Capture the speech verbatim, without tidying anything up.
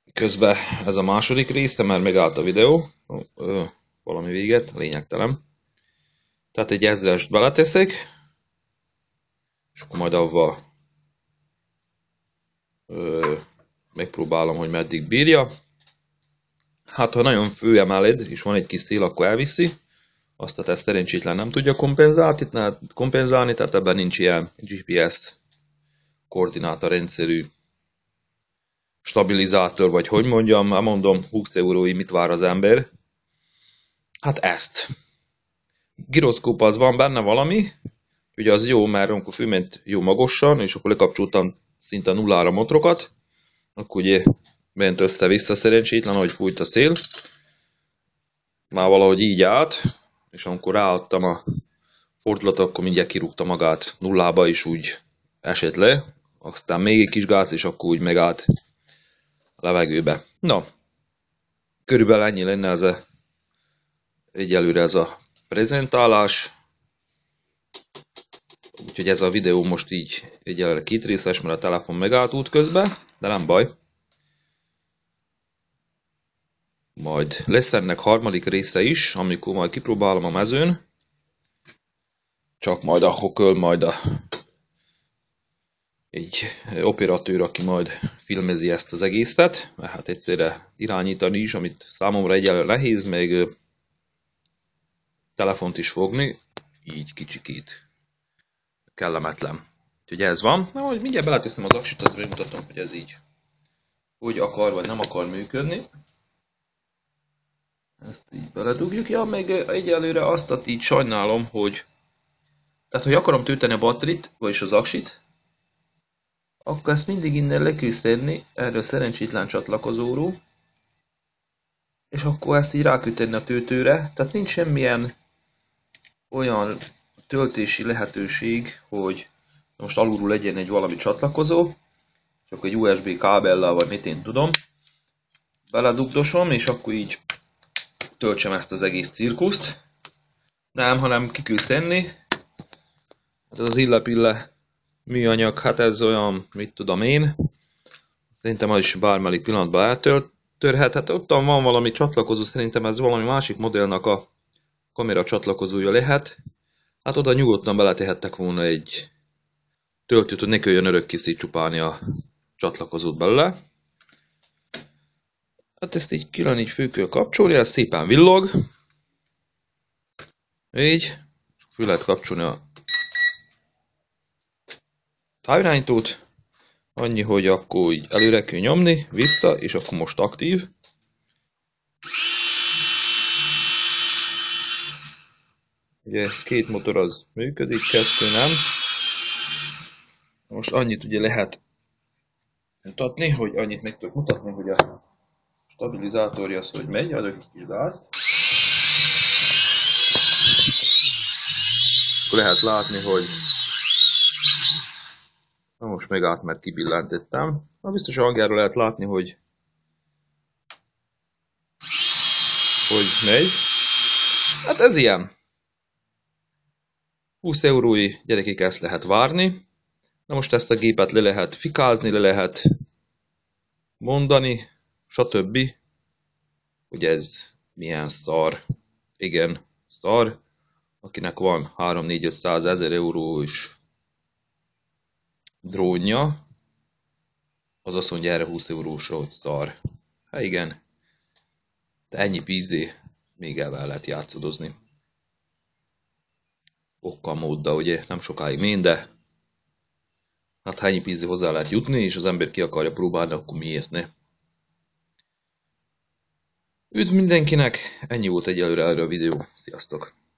Közben ez a második rész, de már megállt a videó. Ö, valami véget, lényegtelen. Tehát egy ezrest beleteszek, és akkor majd avval ö, megpróbálom, hogy meddig bírja. Hát, ha nagyon főemeled, és van egy kis szél, akkor elviszi. Azt a teszt szerencsétlen nem tudja kompenzálni, kompenzálni, tehát ebben nincs ilyen gé pé es koordinátorrendszerű stabilizátor, vagy hogy mondjam, már mondom, húsz eurói mit vár az ember. Hát ezt. Giroszkóp az van benne valami, ugye az jó, mert amikor fölment jó magasan, és akkor lekapcsoltam szinte nullára motrokat, akkor ugye ment össze-vissza szerencsétlen, ahogy fújt a szél. Már valahogy így állt, és amikor ráadtam a fordulatot, akkor mindjárt kirúgta magát nullába, és úgy esett le. Aztán még egy kis gáz, és akkor úgy megállt a levegőbe. Na, körülbelül ennyi lenne ez a, egyelőre ez a prezentálás. Úgyhogy ez a videó most így egyelőre két részes, mert a telefon megállt útközben, de nem baj. Majd lesz ennek harmadik része is, amikor majd kipróbálom a mezőn. Csak majd akkor kell majd a egy operatőr, aki majd filmezi ezt az egészet, mert hát egyszerre irányítani is, amit számomra egyelőre nehéz, még telefont is fogni, így kicsikét kellemetlen. Úgyhogy ez van. Na, hogy mindjárt beleteszem az aksit, azt megmutatom, hogy ez így hogy akar, vagy nem akar működni. Ezt így beledugjuk. Ja, meg egyelőre azt a így sajnálom, hogy tehát, hogy akarom tölteni a batterit, vagyis az aksit, akkor ezt mindig innen le kell szedni, erre a szerencsétlen csatlakozóról, és akkor ezt így rá kell tenni a töltőre, tehát nincs semmilyen olyan töltési lehetőség, hogy most alulról legyen egy valami csatlakozó, csak egy u es bé kábellel, vagy mit én tudom, beledugdosom, és akkor így töltsem ezt az egész cirkuszt. Nem, hanem ki kell szedni. Hát ez az illepille műanyag, hát ez olyan, mit tudom én. Szerintem az is bármelyik pillanatban eltörhet. Hát ott van valami csatlakozó, szerintem ez valami másik modellnak a kamera csatlakozója lehet. Hát oda nyugodtan beletehettek volna egy töltőt, hogy ne kelljen örökké szétcsupálni a csatlakozót belőle. Hát ezt így külön így fő kell kapcsolni, ez szépen villog. Így. Fő lehet kapcsolni a távirányítót. Annyi, hogy akkor így előre kell nyomni, vissza, és akkor most aktív. Ugye két motor az működik, kettő nem. Most annyit ugye lehet mutatni, hogy annyit meg tudok mutatni, hogy a stabilizátorja az, hogy megy, adok egy kis gázt. Akkor lehet látni, hogy na most megállt, mert kibillentettem. Na biztos a hangjáról lehet látni, hogy hogy megy. Hát ez ilyen. húsz eurói gyerekek ezt lehet várni. Na most ezt a gépet le lehet fikázni, le lehet mondani, stb. Hogy ez milyen szar. Igen, szar. Akinek van három-négy-ötszáz ezer eurós drónja, az azt mondja erre húsz eurósra, hogy szar. Hát igen, de ennyi pénzé még el lehet játszadozni. Okkal móddal, ugye nem sokáig mén, de hát ha ennyi pénzé hozzá lehet jutni, és az ember ki akarja próbálni, akkor miért ne? Üdv mindenkinek, ennyi volt egyelőre erre a videó. Sziasztok!